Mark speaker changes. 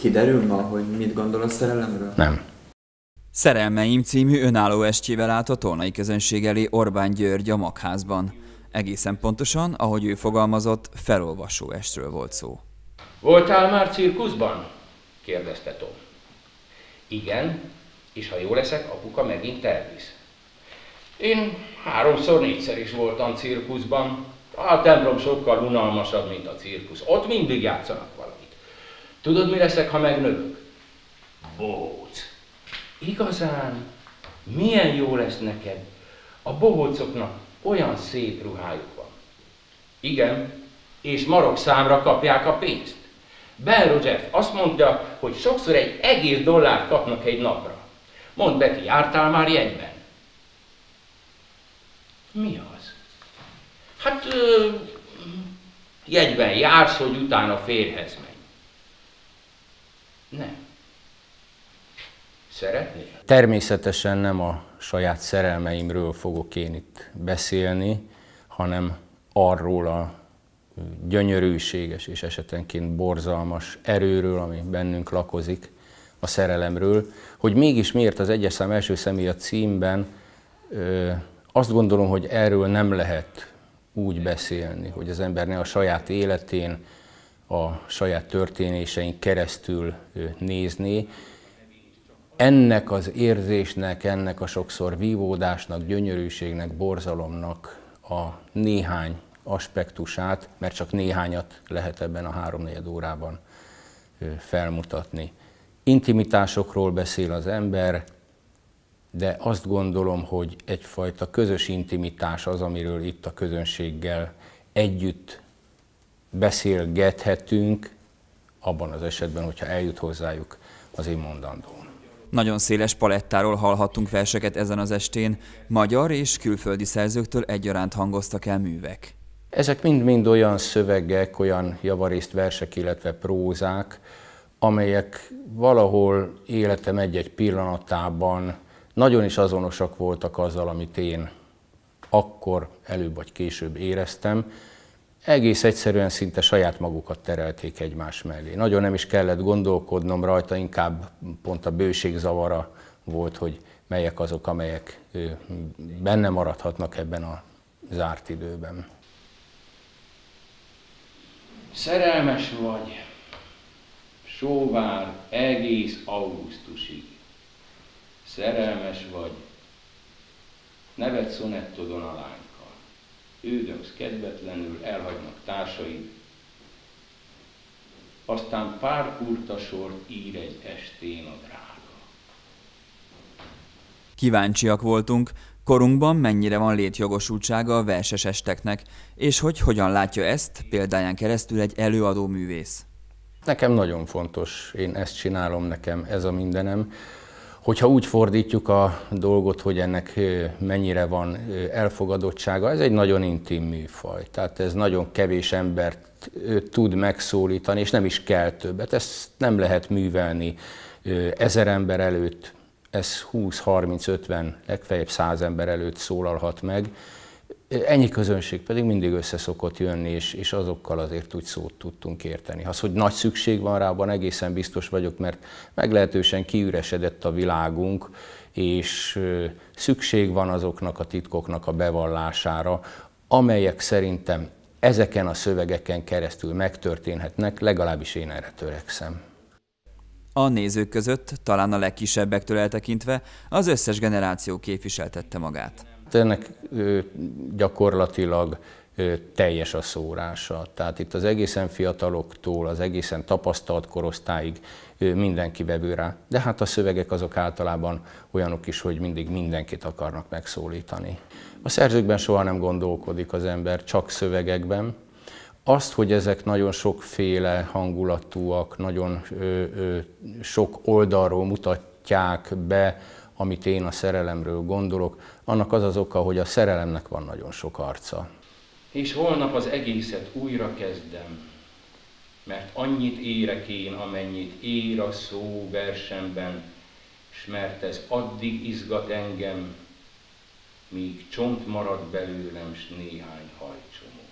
Speaker 1: Kiderül ma, hogy mit gondol a szerelemről?
Speaker 2: Nem.
Speaker 3: Szerelmeim című önálló estjével állt a tolnai közönség elé Orbán György a Magházban. Egészen pontosan, ahogy ő fogalmazott, felolvasó estről volt szó.
Speaker 4: Voltál már cirkuszban? Kérdezte Tom. Igen, és ha jó leszek, apuka megint elvisz. Én 3-4-szer is voltam cirkuszban. A templom sokkal unalmasabb, mint a cirkusz. Ott mindig játszanak valamit. Tudod, mi leszek, ha megnövök? Bohóc. Igazán, milyen jó lesz neked. A bohócoknak olyan szép ruhájuk van. Igen, és marokszámra kapják a pénzt. Ben Rogers azt mondja, hogy sokszor egy egész dollárt kapnak egy napra. Mondd, Betty, jártál már jegyben? Mi az? Hát, jegyben jársz, hogy utána férjhez menj. Nem. Szeretnél?
Speaker 2: Természetesen nem a saját szerelmeimről fogok én itt beszélni, hanem arról a gyönyörűséges és esetenként borzalmas erőről, ami bennünk lakozik, a szerelemről, hogy mégis miért az egyes szám első személy a címben, azt gondolom, hogy erről nem lehet úgy beszélni, hogy az ember ne a saját életén, a saját történésein keresztül nézné. Ennek az érzésnek, ennek a sokszor vívódásnak, gyönyörűségnek, borzalomnak a néhány aspektusát, mert csak néhányat lehet ebben a 3-4 órában felmutatni. Intimitásokról beszél az ember, de azt gondolom, hogy egyfajta közös intimitás az, amiről itt a közönséggel együtt beszélgethetünk, abban az esetben, hogyha eljut hozzájuk az én mondandóm.
Speaker 3: Nagyon széles palettáról hallhattunk verseket ezen az estén, magyar és külföldi szerzőktől egyaránt hangoztak el művek.
Speaker 2: Ezek mind-mind olyan szövegek, olyan javarészt versek, illetve prózák, amelyek valahol életem egy-egy pillanatában nagyon is azonosak voltak azzal, amit én akkor előbb vagy később éreztem. Egész egyszerűen szinte saját magukat terelték egymás mellé. Nagyon nem is kellett gondolkodnom rajta, inkább pont a bőségzavara volt, hogy melyek azok, amelyek benne maradhatnak ebben a zárt időben.
Speaker 4: Szerelmes vagy, sóvár egész augusztusig. Szerelmes vagy, nevetsz szonettodon a lánkkal. Ődöngsz kedvetlenül, elhagynak társaid. Aztán pár kurta sort ír egy estén a drága.
Speaker 3: Kíváncsiak voltunk, korunkban mennyire van létjogosultsága a verses esteknek, és hogy hogyan látja ezt példáján keresztül egy előadó művész.
Speaker 2: Nekem nagyon fontos, én ezt csinálom, nekem ez a mindenem. Hogyha úgy fordítjuk a dolgot, hogy ennek mennyire van elfogadottsága, ez egy nagyon intim műfaj. Tehát ez nagyon kevés embert tud megszólítani, és nem is kell többet. Ezt nem lehet művelni 1000 ember előtt, ez 20, 30, 50, legfeljebb 100 ember előtt szólalhat meg. Ennyi közönség pedig mindig össze szokott jönni, és azokkal azért úgy szót tudtunk érteni. Az, hogy nagy szükség van rá, abban egészen biztos vagyok, mert meglehetősen kiüresedett a világunk, és szükség van azoknak a titkoknak a bevallására, amelyek szerintem ezeken a szövegeken keresztül megtörténhetnek, legalábbis én erre törekszem.
Speaker 3: A nézők között, talán a legkisebbektől eltekintve, az összes generáció képviseltette magát.
Speaker 2: Ennek gyakorlatilag teljes a szórása. Tehát itt az egészen fiataloktól, az egészen tapasztalt korosztályig mindenki vevő rá. De hát a szövegek azok általában olyanok is, hogy mindig mindenkit akarnak megszólítani. A szerzőkben soha nem gondolkodik az ember, csak szövegekben. Azt, hogy ezek nagyon sokféle hangulatúak, nagyon sok oldalról mutatják be, amit én a szerelemről gondolok, annak az az oka, hogy a szerelemnek van nagyon sok arca.
Speaker 4: És holnap az egészet újra kezdem, mert annyit érek én, amennyit ér a szó versemben, s mert ez addig izgat engem, míg csont marad belőlem, s néhány hajcsomó.